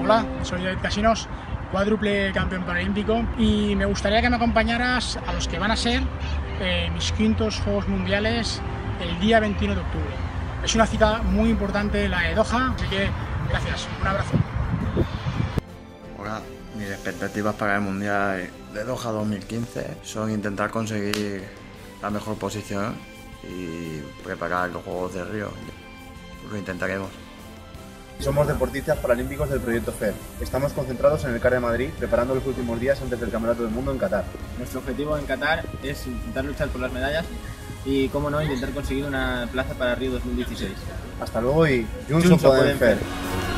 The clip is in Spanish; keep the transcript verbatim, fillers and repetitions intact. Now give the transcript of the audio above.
Hola, soy David Casinos, cuádruple campeón paralímpico, y me gustaría que me acompañaras a los que van a ser eh, mis quintos Juegos Mundiales el día veintiuno de octubre. Es una cita muy importante la de Doha, así que gracias, un abrazo. Hola, mis expectativas para el Mundial de Doha dos mil quince son intentar conseguir la mejor posición y preparar los Juegos de Río. Lo intentaremos. Somos deportistas paralímpicos del Proyecto F E R. Estamos concentrados en el C A R de Madrid, preparando los últimos días antes del Campeonato del Mundo en Qatar. Nuestro objetivo en Qatar es intentar luchar por las medallas y, como no, intentar conseguir una plaza para Río dos mil dieciséis. Hasta luego y Junts ho podem fer.